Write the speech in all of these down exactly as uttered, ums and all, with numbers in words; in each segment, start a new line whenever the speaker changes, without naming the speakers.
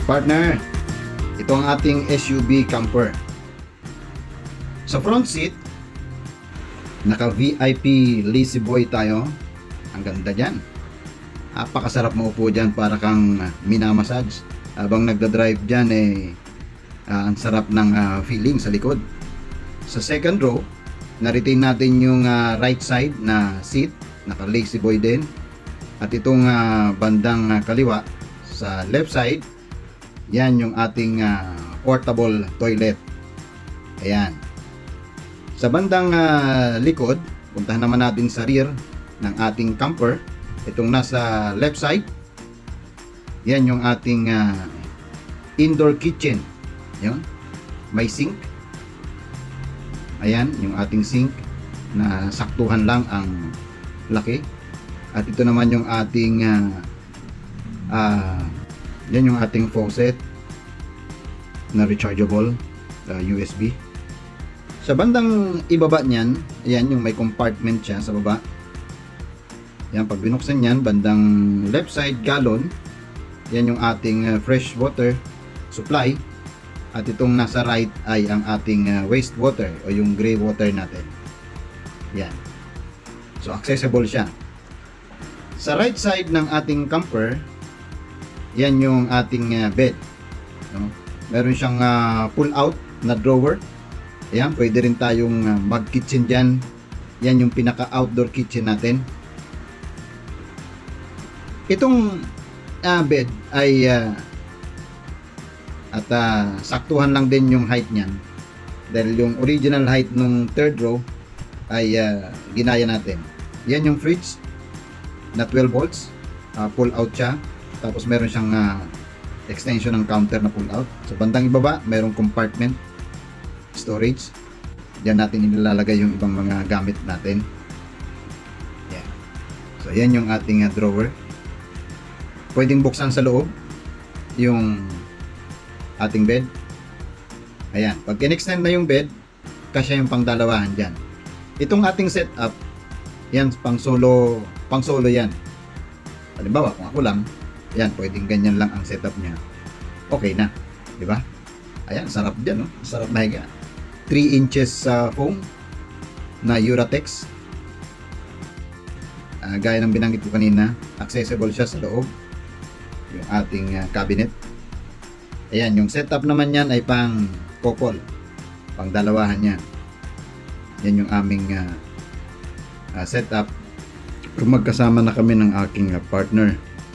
Partner, ito ang ating S U V camper. Sa front seat, naka V I P lazy boy tayo. Ang ganda dyan. Napakasarap maupo dyan, para kang minamassage. Habang nagda-drive dyan, eh, uh, ang sarap ng uh, feeling sa likod. Sa second row, na-retain natin yung uh, right side na seat, naka lazy boy din. At itong uh, bandang uh, kaliwa, sa left side, yan yung ating uh, portable toilet. Ayan. Sa bandang uh, likod, puntahan naman natin sa rear ng ating camper. Itong nasa left side, yan yung ating uh, indoor kitchen. Yan. May sink. Ayan, yung ating sink na saktuhan lang ang laki. At ito naman yung ating uh, uh, yan yung ating faucet na rechargeable uh, U S B. Sa bandang ibaba niyan, ayan yung may compartment siya sa baba. Yan, pag binuksan niyan, bandang left side gallon, yan yung ating uh, fresh water supply. At itong nasa right ay ang ating uh, waste water o yung gray water natin. Yan. So accessible siya. Sa right side ng ating camper, yan yung ating uh, bed. No? Meron siyang uh, pull out na drawer. Ayan, pwede rin tayong uh, mag kitchen dyan. Yan yung pinaka outdoor kitchen natin. Itong uh, bed ay uh, at uh, saktuhan lang din yung height niyan. Dahil yung original height nung third row ay uh, ginaya natin. Yan yung fridge na twelve volts. Uh, pull out siya. Tapos meron siyang uh, extension ng counter na pull out. Sa bandang ibaba, merong compartment storage. Diyan natin inilalagay yung ibang mga gamit natin. Yan. So yan yung ating uh, drawer. Pwedeng buksan sa loob yung ating bed. Ayan. Pag in-extend na yung bed, kasya yung pangdalawahan dyan. Itong ating setup, yan, pang solo, pang solo yan. Halimbawa, kung ako lang, yan, pwedeng ganyan lang ang setup niya. Okay na, di ba? Ayan, sarap dyan, no? Sarap na higa. three inches uh, foam na Uratex. Uh, gaya ng binanggit ko kanina, accessible siya sa loob. Yung ating uh, cabinet. Ayan, yung setup naman yan ay pang couple. Pang dalawahan yan. Yan yung aming uh, uh, setup. Kung magkasama na kami ng aking uh, partner.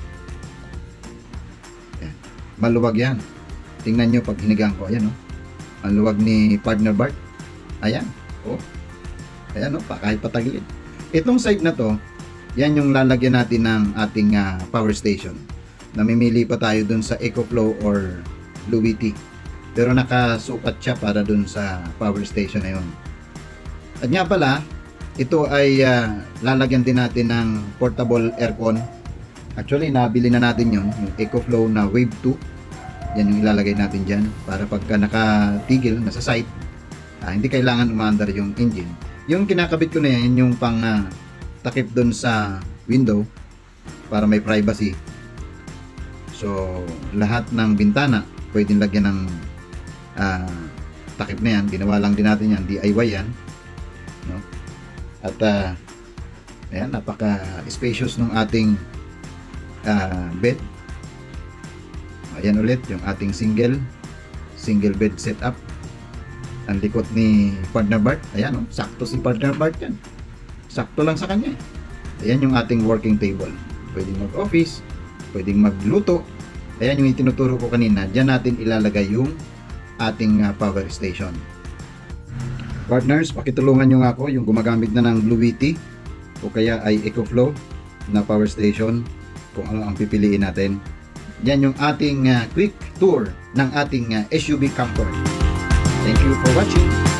Maluwag yan. Tingnan nyo pag hinigang ko. Ayan, oh. Ang luwag ni partner Bart. Ayan. Oh. Ayan, oh. Pa, kahit patagilid. Itong side na to, yan yung lalagyan natin ng ating uh, power station. Namimili pa tayo dun sa EcoFlow or Blueity. Pero nakasukat siya para dun sa power station na yun. At nga pala, ito ay uh, lalagyan din natin ng portable aircon. Actually, nabili na natin yun. Yung EcoFlow na Wave two. Yan yung ilalagay natin dyan para pagka nakatigil, nasa site, ah, hindi kailangan umaandar yung engine. Yung kinakabit ko na yan, yung pang uh, takip dun sa window para may privacy. So, lahat ng bintana pwedeng lagyan ng uh, takip na yan. Ginawa lang din natin yan, D I Y yan. No? At uh, ayan, napaka-spacious ng ating uh, bed. Ayan ulit yung ating single single bed setup. Ang likod ni partner Bart. Ayan, oh, sakto si partner Bart yan. Sakto lang sa kanya. Ayan yung ating working table. Pwedeng mag-office, pwedeng magluto. Ayan yung itinuturo ko kanina. Diyan natin ilalagay yung ating uh, power station. Partners, pakitulungan nyo nga ako yung gumagamit na ng Blueity o kaya ay EcoFlow na power station, kung ano ang pipiliin natin. Yan yung ating uh, quick tour ng ating uh, S U V camper. Thank you for watching.